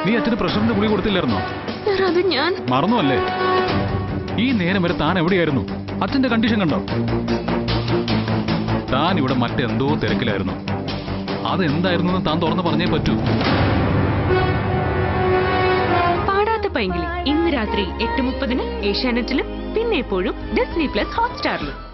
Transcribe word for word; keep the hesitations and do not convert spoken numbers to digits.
നീ അച്ഛന് പ്രഷറിന്റെ ഗുളി കൊടുത്തില്ലായിരുന്നോ? അത് ഞാൻ മറന്നു അല്ലേ? ഈ നേരം വരെ താൻ എവിടെയായിരുന്നു? അച്ഛന്റെ കണ്ടീഷൻ കണ്ടോ? താൻ ഇവിടെ മറ്റെന്തോ തിരക്കിലായിരുന്നു. അതെന്തായിരുന്നു താൻ തുറന്നു പറഞ്ഞേ പറ്റൂ. പാടാത്ത പൈങ്കിളി ഇന്ന് രാത്രി എട്ട് മുപ്പതിന് ഏഷ്യാനെറ്റിലും പിന്നെ എപ്പോഴും ഡിസ്നി പ്ലസ് ഹോട്ട്സ്റ്റാറിലും.